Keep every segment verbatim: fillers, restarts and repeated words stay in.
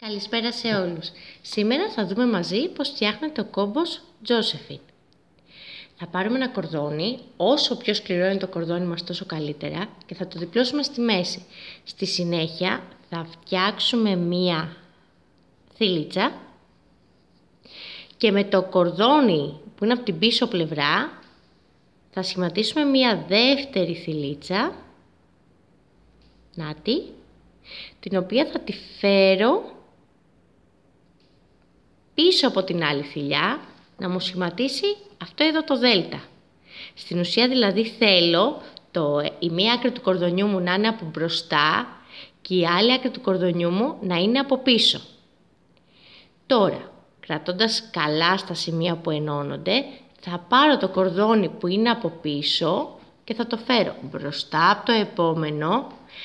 Καλησπέρα σε όλους. Σήμερα θα δούμε μαζί πώς φτιάχνεται ο κόμπος Josephine. Θα πάρουμε ένα κορδόνι, όσο πιο σκληρό είναι το κορδόνι μας τόσο καλύτερα, και θα το διπλώσουμε στη μέση. Στη συνέχεια θα φτιάξουμε μία θηλίτσα και με το κορδόνι που είναι από την πίσω πλευρά θα σχηματίσουμε μία δεύτερη θηλίτσα, νάτι, την οποία θα τη φέρω πίσω από την άλλη θηλιά να μου σχηματίσει αυτό εδώ το δέλτα. Στην ουσία δηλαδή θέλω το, η μία άκρη του κορδονιού μου να είναι από μπροστά και η άλλη άκρη του κορδονιού μου να είναι από πίσω. Τώρα, κρατώντας καλά στα σημεία που ενώνονται, θα πάρω το κορδόνι που είναι από πίσω και θα το φέρω μπροστά από το επόμενο,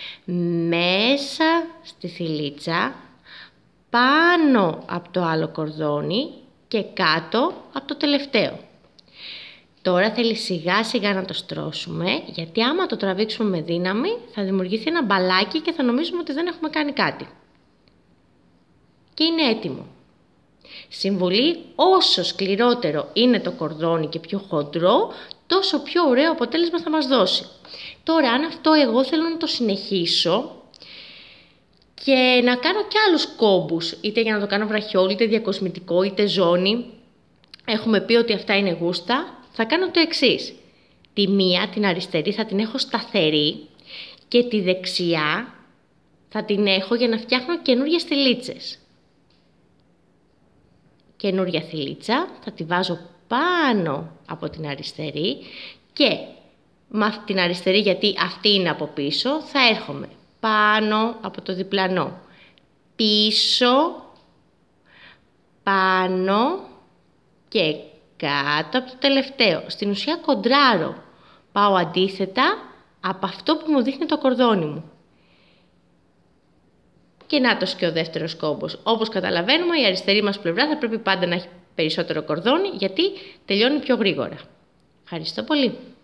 μέσα στη θηλίτσα, πάνω από το άλλο κορδόνι και κάτω από το τελευταίο. Τώρα θέλει σιγά σιγά να το στρώσουμε, γιατί άμα το τραβήξουμε με δύναμη θα δημιουργηθεί ένα μπαλάκι και θα νομίζουμε ότι δεν έχουμε κάνει κάτι. Και είναι έτοιμο. Συμβουλή: όσο σκληρότερο είναι το κορδόνι και πιο χοντρό, τόσο πιο ωραίο αποτέλεσμα θα μας δώσει. Τώρα, αν αυτό εγώ θέλω να το συνεχίσω και να κάνω και άλλους κόμπους, είτε για να το κάνω βραχιόλι, είτε διακοσμητικό, είτε ζώνη, έχουμε πει ότι αυτά είναι γούστα, θα κάνω το εξής. Τη μία, την αριστερή, θα την έχω σταθερή και τη δεξιά θα την έχω για να φτιάχνω καινούργιες θηλίτσες. Καινούρια θηλίτσα, θα τη βάζω πάνω από την αριστερή και με την αριστερή, γιατί αυτή είναι από πίσω, θα έρχομαι πάνω από το διπλανό, πίσω, πάνω και κάτω από το τελευταίο. Στην ουσία κοντράρω, πάω αντίθετα από αυτό που μου δείχνει το κορδόνι μου. Και νάτος και ο δεύτερος κόμπος. Όπως καταλαβαίνουμε, η αριστερή μας πλευρά θα πρέπει πάντα να έχει περισσότερο κορδόνι, γιατί τελειώνει πιο γρήγορα. Ευχαριστώ πολύ.